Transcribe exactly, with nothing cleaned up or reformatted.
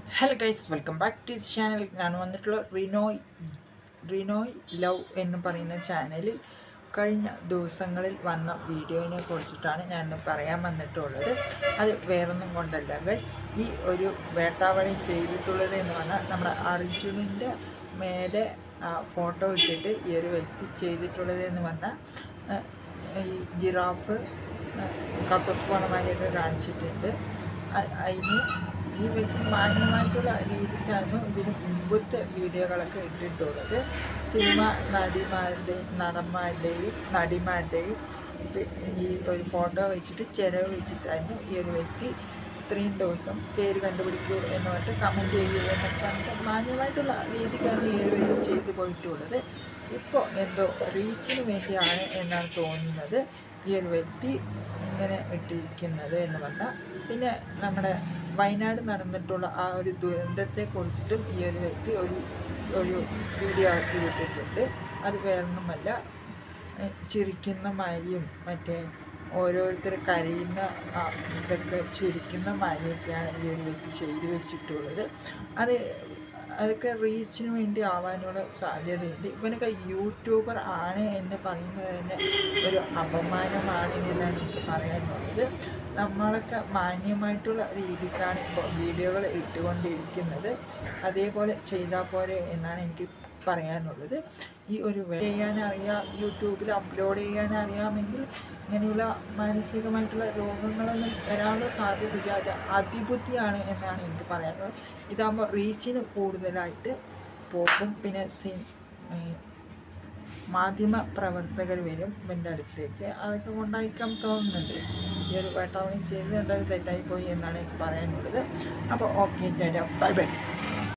Hello guys, welcome back to this channel. ഞാൻ വന്നിട്ടുള്ള Rinoy Rinoy love എന്ന് പറയുന്ന ചാനലിൽ കഴിഞ്ഞ ദിവസങ്ങളിൽ വന്ന വീഡിയോനെ കുറിച്ചിട്ടാണ് ഞാൻ പറയാൻ വന്നിട്ടുള്ളത്. അത് വേറൊന്നും കൊണ്ടല്ല ഗൈസ്, ഈ ഒരു വേട്ടാവളി ചെയ്തിട്ടുള്ളത് എന്ന് പറഞ്ഞാൽ നമ്മുടെ അർജുനൻ്റെ മേലെ ഫോട്ടോ ഇട്ടിട്ട് ഈ ഒരു വ്യക്തി ചെയ്തിട്ടുള്ളത് എന്ന് പറഞ്ഞാൽ ഈ ജിറാഫ് കക്കൂസ് പോണമാരിയൊക്കെ കാണിച്ചിട്ടുണ്ട്. അതിന് ഈ വ്യക്തി മാന്യമായിട്ടുള്ള രീതിക്കാണ് ഇതിന് മുമ്പത്തെ വീഡിയോകളൊക്കെ ഇട്ടിട്ടുള്ളത്. സിനിമ നടിമാരുടെയും നടന്മാരുടെയും നടിമാരുടെയും ഈ ഒരു ഫോട്ടോ വെച്ചിട്ട് ചിലവ് വെച്ചിട്ടായിരുന്നു ഈ ഒരു വ്യക്തി ഇത്രയും ദിവസം പേര് കണ്ടുപിടിക്കൂ എന്ന് പറഞ്ഞിട്ട് കമൻറ്റ് ചെയ്യൂ എന്നൊക്കെ പറഞ്ഞിട്ട് മാന്യമായിട്ടുള്ള രീതിക്കാണ് ഈ ഒരു വ്യക്തി ചെയ്തു പോയിട്ടുള്ളത്. ഇപ്പോൾ എന്തോ റീച്ചിന് വേണ്ടിയാണ് എന്നാണ് തോന്നുന്നത് ഈ ഒരു വ്യക്തി ഇങ്ങനെ ഇട്ടിരിക്കുന്നത് എന്ന് പറഞ്ഞാൽ. പിന്നെ നമ്മുടെ വയനാട് നടന്നിട്ടുള്ള ആ ഒരു ദുരന്തത്തെക്കുറിച്ചിട്ടും ഈ ഒരു വ്യക്തി ഒരു ഒരു വീഡിയോ ആക്കി വിട്ടിട്ടുണ്ട്. അത് വേറൊന്നുമല്ല, ചിരിക്കുന്ന മാരിയും മറ്റേ ഓരോരുത്തർ കരയുന്ന ഇതൊക്കെ ചിരിക്കുന്ന മാരിയൊക്കെയാണ് ഈ ഒരു വ്യക്തി ചെയ്തു വെച്ചിട്ടുള്ളത്. അത് അതൊക്കെ റീച്ചിന് വേണ്ടി ആവാനുള്ള സാധ്യതയുണ്ട്. ഇവനൊക്കെ യൂട്യൂബർ ആണ് എന്ന് പറയുന്നത് തന്നെ ഒരു അപമാനമാണ് എന്നാണ് എനിക്ക് പറയാനുള്ളത്. നമ്മളൊക്കെ മാന്യമായിട്ടുള്ള രീതിക്കാണ് ഇപ്പോൾ വീഡിയോകൾ ഇട്ടുകൊണ്ടിരിക്കുന്നത്. അതേപോലെ ചെയ്താൽ പോരെ എന്നാണ് എനിക്ക് പറയാനുള്ളത്. ഈ ഒരു ചെയ്യാനറിയാം, യൂട്യൂബിൽ അപ്ലോഡ് ചെയ്യാനറിയാമെങ്കിൽ ഇങ്ങനെയുള്ള മാനസികമായിട്ടുള്ള രോഗങ്ങളൊന്നും വരാനുള്ള സാധ്യതയില്ല. അത് അതിബുദ്ധിയാണ് എന്നാണ് എനിക്ക് പറയാനുള്ളത്. ഇതാകുമ്പോൾ റീച്ചിന് കൂടുതലായിട്ട് പോകും. പിന്നെ സി മാധ്യമ പ്രവർത്തകർ വരും ഇവൻ്റെ അടുത്തേക്ക്. അതൊക്കെ കൊണ്ടായിരിക്കാം തോന്നുന്നുണ്ട് ഈ ഒരു വേട്ടാവളി ചെയ്ത് എന്തായാലും തെറ്റായിപ്പോയി എന്നാണ് എനിക്ക് പറയാനുള്ളത്. അപ്പോൾ ഓക്കെ, ബൈ ബൈ.